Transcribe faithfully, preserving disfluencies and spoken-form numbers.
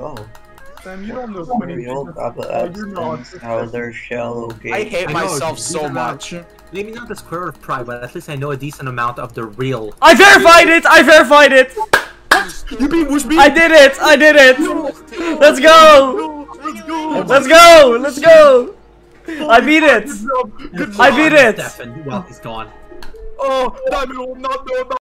Oh. Sam, you don't know Real other shell, okay. I hate I know, myself you so know, much. Maybe not the square of pride, but at least I know a decent amount of the real. I verified it! I verified it! You beat WooshB? I did it! I did it! Let's go! Let's go! Let's go! I beat it! I beat it! Stefan, well, he's gone. Oh, Diamond will not know about